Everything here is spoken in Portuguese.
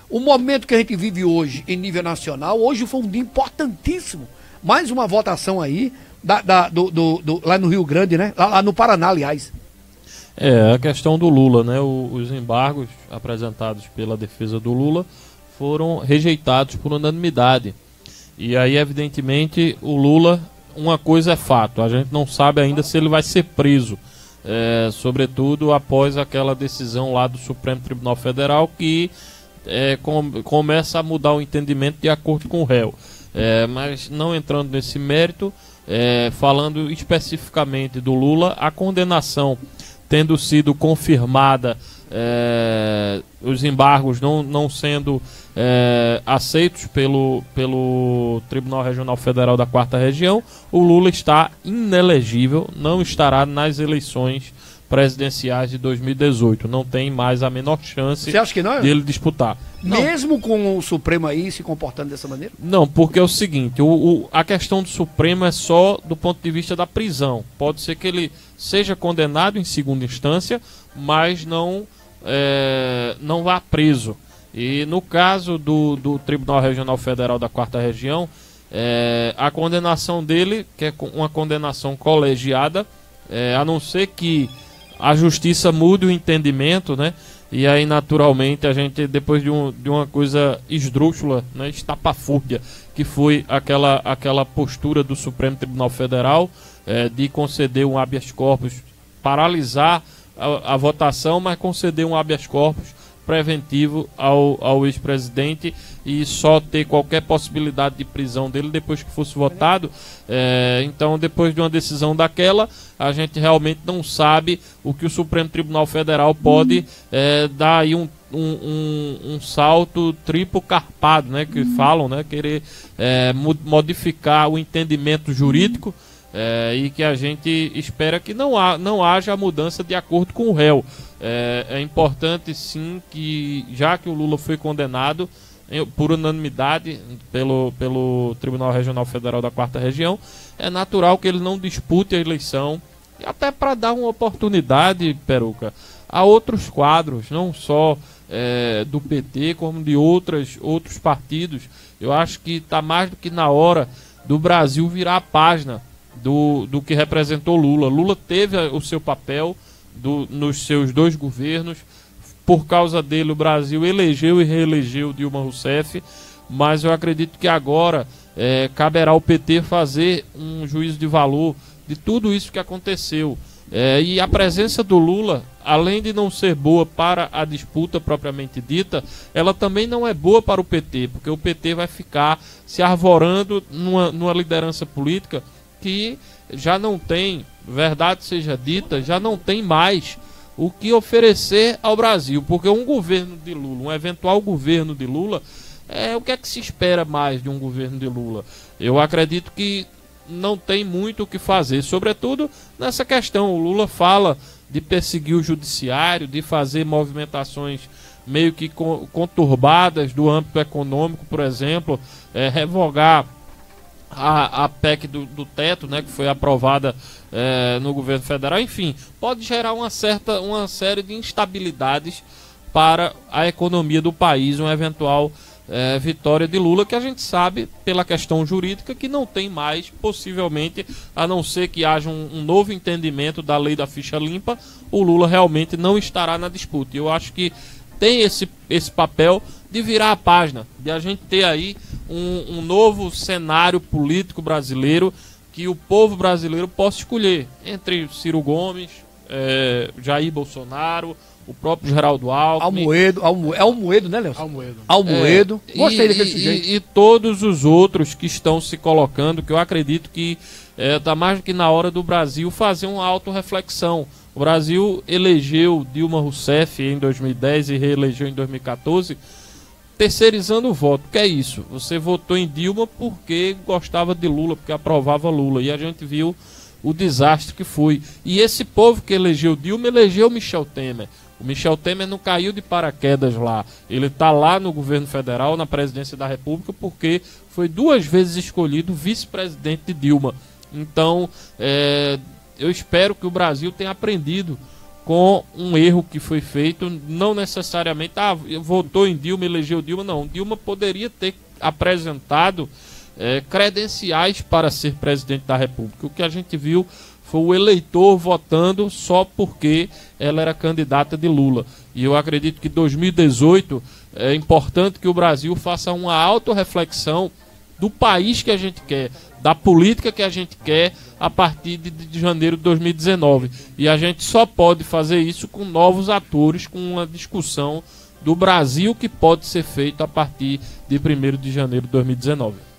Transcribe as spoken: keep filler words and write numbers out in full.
O momento que a gente vive hoje em nível nacional, hoje foi um dia importantíssimo. Mais uma votação aí, da, da, do, do, do, lá no Rio Grande, né? Lá, lá no Paraná, aliás. É, a questão do Lula, né? O, os embargos apresentados pela defesa do Lula foram rejeitados por unanimidade. E aí, evidentemente, o Lula, uma coisa é fato, a gente não sabe ainda se ele vai ser preso, é, sobretudo após aquela decisão lá do Supremo Tribunal Federal que é, com, começa a mudar o entendimento de acordo com o réu. É, mas não entrando nesse mérito, é, falando especificamente do Lula, a condenação tendo sido confirmada, é, os embargos não, não sendo é, aceitos pelo, pelo Tribunal Regional Federal da Quarta Região, o Lula está inelegível, não estará nas eleições presidenciais de dois mil e dezoito. Não tem mais a menor chance Você acha que não? dele disputar. Mesmo não. Com o Supremo aí se comportando dessa maneira? Não, porque é o seguinte, o, o, a questão do Supremo é só do ponto de vista da prisão. Pode ser que ele seja condenado em segunda instância, mas não, é, não vá preso. E no caso do, do Tribunal Regional Federal da Quarta Região, é, a condenação dele, que é uma condenação colegiada, é, a não ser que a justiça mude o entendimento, né? E aí, naturalmente, a gente, depois de, um, de uma coisa esdrúxula, né, estapafúrdia, que foi aquela, aquela postura do Supremo Tribunal Federal é, de conceder um habeas corpus, paralisar a, a votação, mas conceder um habeas corpus preventivo ao, ao ex-presidente e só ter qualquer possibilidade de prisão dele depois que fosse votado. É, então, depois de uma decisão daquela, a gente realmente não sabe o que o Supremo Tribunal Federal pode hum. é, dar aí um, um, um, um salto triplo carpado, né, que hum. falam, né, querer é, modificar o entendimento jurídico. É, e que a gente espera que não, há, não haja mudança de acordo com o réu. É, é importante, sim, que já que o Lula foi condenado em, por unanimidade pelo, pelo Tribunal Regional Federal da Quarta Região, é natural que ele não dispute a eleição, e até para dar uma oportunidade, Peruca, a outros quadros, não só é, do P T, como de outras, outros partidos. Eu acho que está mais do que na hora do Brasil virar a página Do, do que representou Lula. Lula teve o seu papel do, nos seus dois governos. Por causa dele, o Brasil elegeu e reelegeu Dilma Rousseff. Mas eu acredito que agora é, caberá ao P T fazer um juízo de valor de tudo isso que aconteceu. É, e a presença do Lula, além de não ser boa para a disputa propriamente dita, ela também não é boa para o P T, porque o P T vai ficar se arvorando numa, numa liderança política que já não tem, verdade seja dita, já não tem mais o que oferecer ao Brasil, porque um governo de Lula, um eventual governo de Lula, é o que é que se espera mais de um governo de Lula? Eu acredito que não tem muito o que fazer, sobretudo nessa questão. O Lula fala de perseguir o judiciário, de fazer movimentações meio que conturbadas do âmbito econômico, por exemplo, é, revogar A, a P E C do, do teto, né, que foi aprovada é, no governo federal. Enfim, pode gerar uma certa, uma série de instabilidades para a economia do país, uma eventual é, vitória de Lula, que a gente sabe pela questão jurídica que não tem mais, possivelmente, a não ser que haja um, um novo entendimento da lei da ficha limpa, o Lula realmente não estará na disputa. E eu acho que tem esse, esse papel de virar a página, de a gente ter aí um, um novo cenário político brasileiro, que o povo brasileiro possa escolher entre Ciro Gomes, é, Jair Bolsonaro, o próprio Geraldo Alckmin. Almoedo, Almoedo, é Almoedo, né, Nelson? Almoedo. Almoedo. É, Gostei e, daquele e, sujeito. E, e todos os outros que estão se colocando, que eu acredito que está é, mais do que na hora do Brasil fazer uma autorreflexão. O Brasil elegeu Dilma Rousseff em dois mil e dez e reelegeu em dois mil e quatorze, terceirizando o voto. Que é isso? Você votou em Dilma porque gostava de Lula, porque aprovava Lula. E a gente viu o desastre que foi. E esse povo que elegeu Dilma elegeu Michel Temer. O Michel Temer não caiu de paraquedas lá. Ele está lá no governo federal, na presidência da República, porque foi duas vezes escolhido vice-presidente de Dilma. Então, é, eu espero que o Brasil tenha aprendido com um erro que foi feito, não necessariamente, ah, votou em Dilma, elegeu Dilma, não. Dilma poderia ter apresentado é, credenciais para ser presidente da República. O que a gente viu foi o eleitor votando só porque ela era candidata de Lula. E eu acredito que dois mil e dezoito é importante que o Brasil faça uma autorreflexão do país que a gente quer, da política que a gente quer a partir de, de janeiro de dois mil e dezenove. E a gente só pode fazer isso com novos atores, com uma discussão do Brasil que pode ser feita a partir de primeiro de janeiro de dois mil e dezenove.